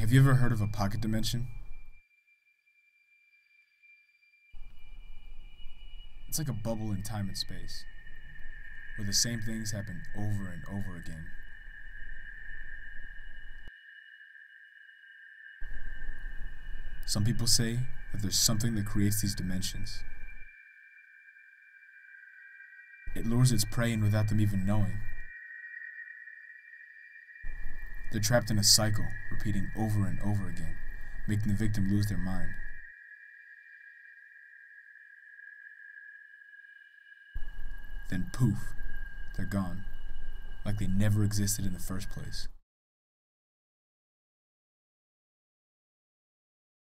Have you ever heard of a pocket dimension? It's like a bubble in time and space, where the same things happen over and over again. Some people say that there's something that creates these dimensions. It lures its prey in without them even knowing. They're trapped in a cycle, repeating over and over again, making the victim lose their mind. Then poof, they're gone, like they never existed in the first place.